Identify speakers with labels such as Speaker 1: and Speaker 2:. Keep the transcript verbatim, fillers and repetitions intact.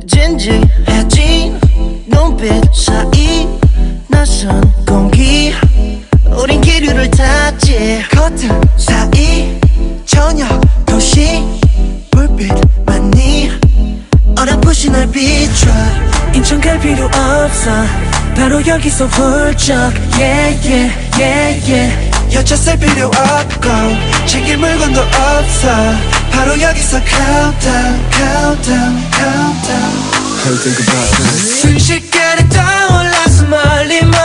Speaker 1: 진지해진 눈빛 사이 낯선 공기 우린 기류를 탔지 커튼 사이 저녁 도시 불빛만이 어렴풋이 날 비춰 인천 갈 필요 없어 바로 여기서 훌쩍 yeah yeah yeah yeah 여차 쓸 필요 없고 챙길 물건도 없어 바로 여기서 countdown countdown countdown
Speaker 2: How you think about this?
Speaker 1: 순식간에 떠올라서 멀리